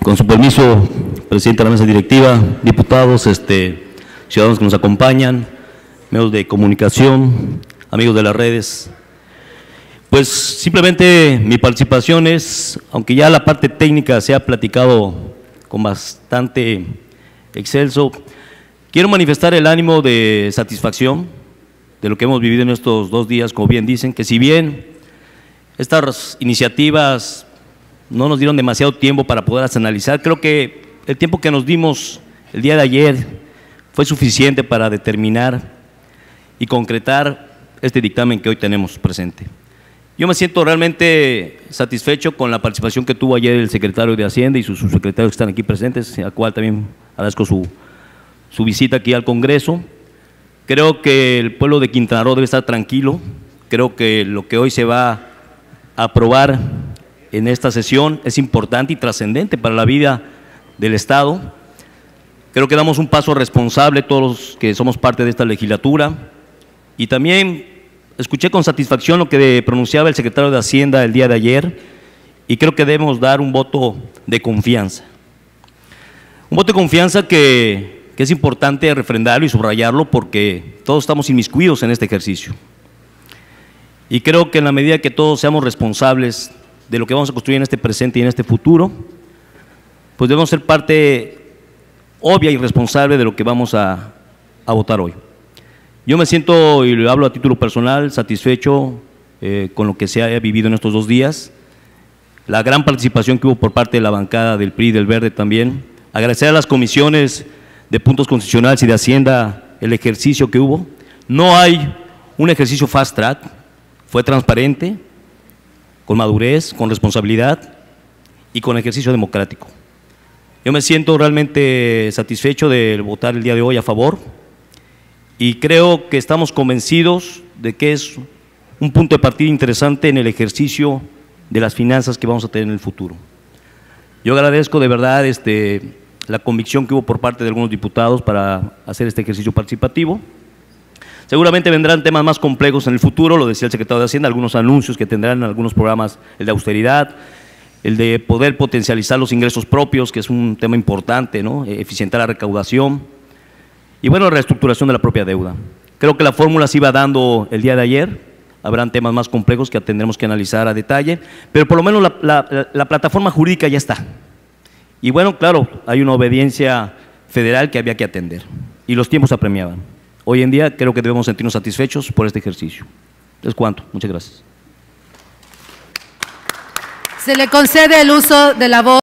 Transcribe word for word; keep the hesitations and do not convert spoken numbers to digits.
Con su permiso, presidente de la mesa directiva, diputados, este, ciudadanos que nos acompañan, medios de comunicación, amigos de las redes. Pues simplemente mi participación es, aunque ya la parte técnica se ha platicado con bastante excelso, quiero manifestar el ánimo de satisfacción de lo que hemos vivido en estos dos días, como bien dicen, que si bien estas iniciativas no nos dieron demasiado tiempo para poderlas analizar, creo que el tiempo que nos dimos el día de ayer fue suficiente para determinar y concretar este dictamen que hoy tenemos presente. Yo me siento realmente satisfecho con la participación que tuvo ayer el secretario de Hacienda y sus subsecretarios que están aquí presentes, al cual también agradezco su, su visita aquí al Congreso. Creo que el pueblo de Quintana Roo debe estar tranquilo. Creo que lo que hoy se va a aprobar en esta sesión es importante y trascendente para la vida del Estado. Creo que damos un paso responsable todos los que somos parte de esta legislatura, y también escuché con satisfacción lo que pronunciaba el secretario de Hacienda el día de ayer, y creo que debemos dar un voto de confianza. Un voto de confianza que, que es importante refrendarlo y subrayarlo, porque todos estamos inmiscuidos en este ejercicio. Y creo que en la medida que todos seamos responsables de lo que vamos a construir en este presente y en este futuro, pues debemos ser parte obvia y responsable de lo que vamos a, a votar hoy. Yo me siento, y lo hablo a título personal, satisfecho eh, con lo que se ha vivido en estos dos días, la gran participación que hubo por parte de la bancada del P R I y del Verde también. Agradecer a las comisiones de puntos constitucionales y de Hacienda el ejercicio que hubo. No hay un ejercicio fast track, fue transparente, con madurez, con responsabilidad y con ejercicio democrático. Yo me siento realmente satisfecho de votar el día de hoy a favor, y creo que estamos convencidos de que es un punto de partida interesante en el ejercicio de las finanzas que vamos a tener en el futuro. Yo agradezco de verdad este, la convicción que hubo por parte de algunos diputados para hacer este ejercicio participativo. Seguramente vendrán temas más complejos en el futuro, lo decía el secretario de Hacienda, algunos anuncios que tendrán en algunos programas, el de austeridad, el de poder potencializar los ingresos propios, que es un tema importante, ¿no? Eficientar la recaudación, y bueno, la reestructuración de la propia deuda. Creo que la fórmula se iba dando el día de ayer, habrán temas más complejos que tendremos que analizar a detalle, pero por lo menos la, la, la plataforma jurídica ya está. Y bueno, claro, hay una obediencia federal que había que atender, y los tiempos apremiaban. Hoy en día creo que debemos sentirnos satisfechos por este ejercicio. Es cuanto. Muchas gracias. Se le concede el uso de la voz.